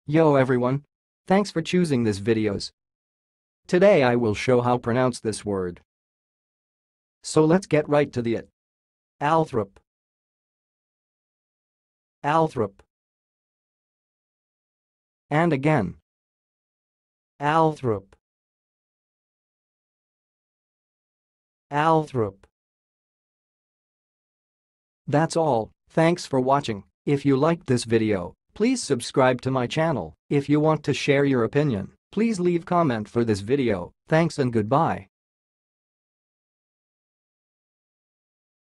Yo everyone! Thanks for choosing this videos. Today I will show how pronounce this word. So let's get right to it. Althrop. Althrop. And again. Althrop. Althrop. That's all, thanks for watching. If you liked this video, please subscribe to my channel. If you want to share your opinion, please leave comment for this video. Thanks and goodbye.